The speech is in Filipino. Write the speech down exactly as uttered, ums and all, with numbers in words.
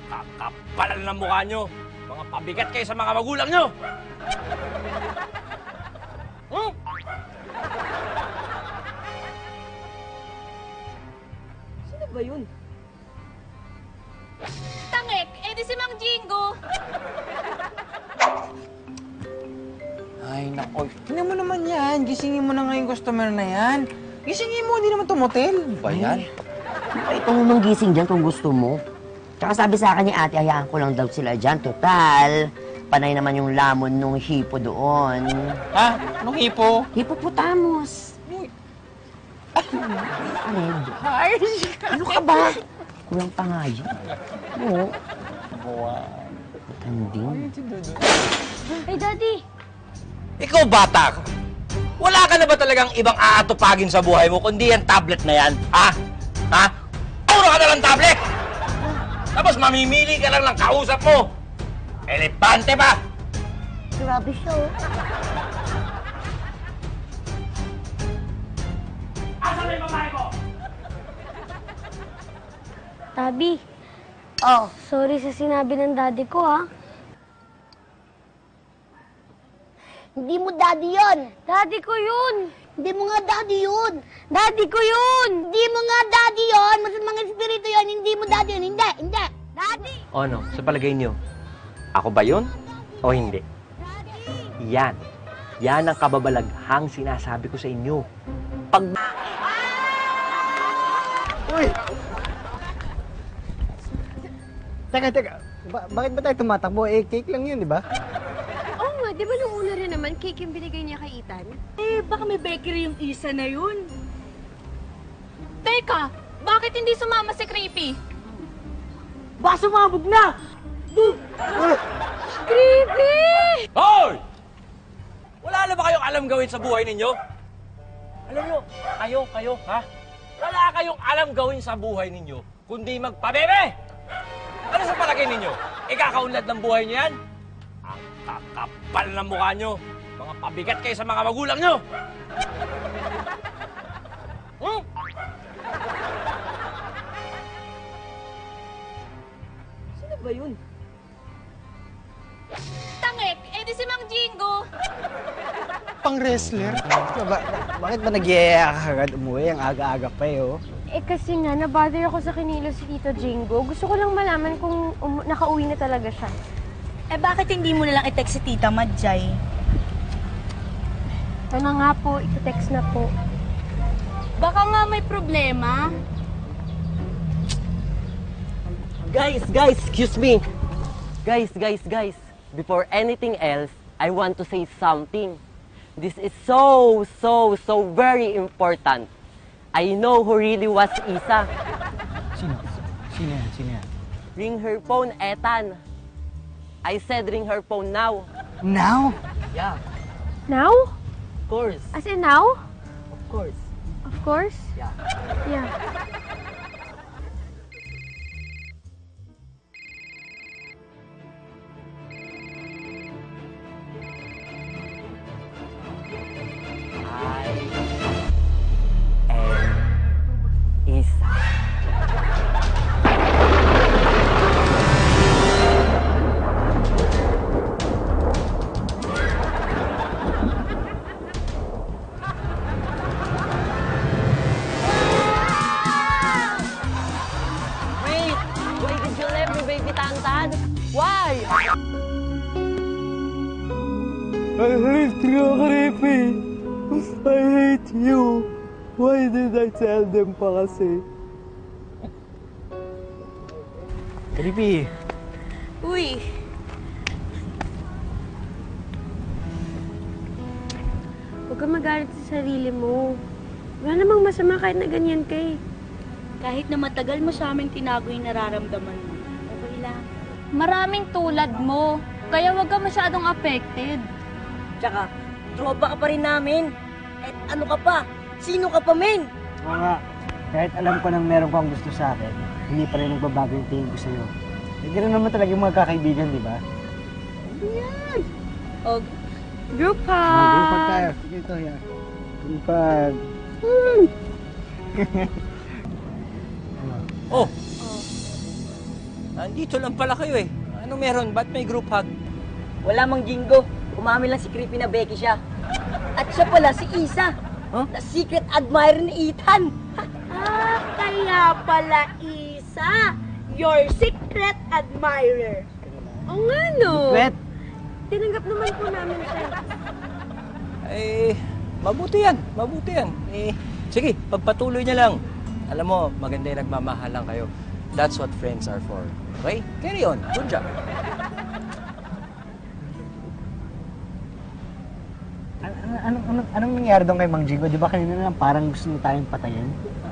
Kakapal ng mukha nyo. Mga pabigat kayo sa mga magulang nyo. Hmm? Sino ba yun? Tangek, eh di si Mang Jingo. Ay, nako. Tingnan mo naman yan. Gisingin mo na nga yung customer na yan. Gisingin mo, hindi naman to motel. Ba yan? Ay, ito mo gising dyan kung gusto mo. Tsaka sabi sa akin ni ate, hayaan ko lang daw sila dyan. Total, panay naman yung lamon nung hipo doon. Ha? Anong hipo? Hippopotamus. Red. Ay! Ano ka ba? Kulang pa nga yun. Oo. Wow. Tanding. Hey, Daddy. Ikaw, bata ka. Wala ka na ba talagang ibang aatupagin sa buhay mo kundi yung tablet na yan? Ha? Ha? Puro ka na lang tablet! Tapos mamimili ka lang ng kausap mo. Elepante pa! Grabe siya, oh. Asan na yung babae ko? Tabi. Oh. Sorry sa sinabi ng daddy ko, ha? Hindi mo daddy yun. Daddy ko yun! Hindi mo nga daddy yun. Daddy ko yun! Hindi mo nga daddy yun. Mas mga espiritu yun. Hindi mo daddy yun. Hindi, hindi. Daddy! O ano, sa palagay niyo, ako ba yun o hindi? Yan. Yan ang kababalaghang sinasabi ko sa inyo. Pag... Uy! Teka, teka. Ba bakit ba tayo tumatakbo? Eh, cake lang yun, di ba? Oo nga, di ba nung una rin naman, cake yung binigay niya kay Ethan? Eh, baka may bakery yung isa na yun. Teka, bakit hindi sumama si Creepy? Ba, sumabog na! Creepy! Hoy! Wala na ba kayong alam gawin sa buhay ninyo? Alam nyo, kayo, kayo, ha? Wala kayong alam gawin sa buhay ninyo, kundi magpabebe! Ano sa palagay ninyo? Ikakaunlad ng buhay niyo yan? Ang kakapal ng mukha nyo. Mga pabigat kayo sa mga magulang nyo. Hmm? Sino ba yun? Tangek, eh di si Mang Jingo. Pang-wrestler? Ba ba bakit ba nag-iaya ka agad umuwi? Ang aga-aga pa eh, oh. Eh kasi nga, nabother ako sa kinilos si Tito Jingo. Gusto ko lang malaman kung um, nakauwi na talaga siya. Eh bakit hindi mo nalang i-text si Tita Madjay? Ano nga po, ito-text na po. Baka nga may problema. Guys, guys, excuse me. Guys, guys, guys. Before anything else, I want to say something. This is so, so, so very important. I know who really was Isa. Sino? Sino yan? Sino yan? Ring her phone, Ethan. I said ring her phone now. Now? Yeah, Now? of course. As in now? Of course. Of course? Yeah. Yeah. Isa. Wait! Why did you leave me, baby Tantan? Why? I hate you, Creepy. I hate you. Why did I tell them pa kasi? Creepy. Uy! Huwag kang magalit sa sarili mo. Wala namang masama kahit na ganyan ka eh. Kahit na matagal mo sa aming tinago yung nararamdaman mo, okay lang. Maraming tulad mo, kaya wag ka masyadong affected. Tsaka, tropa ka pa rin namin. At ano ka pa? Sino ka pa, men? Oo nga. Kahit alam ko nang meron kang gusto sa akin, hindi pa rin nagbabago yung tingin ko sa'yo. Eh, gano'n naman talaga yung mga kakaibigan, di ba? Yan! O, Group Oh, hug! group hug tayo. Sige ito, yan. Group hug. Oh! Andito lang pala kayo eh. Ano meron? Ba't may group hug? Wala mang Jingo. Umamin lang si creepy na Becky siya. At siya pala si Isa. Huh? The secret admirer ni Ethan. Ah, kaya pala Isa, your secret admirer. Oo nga, no? Wet, Tinanggap naman po namin siya. Eh, mabuti yan. Mabuti yan. Eh, sige, pagpatuloy niya lang. Alam mo, maganda yung nagmamahalan kayo. That's what friends are for. Okay? Carry on. Good job. an- an- anong, anong, anong nangyari doon kay Mang Jingo? Di ba kanina lang parang gusto niya tayong patayin?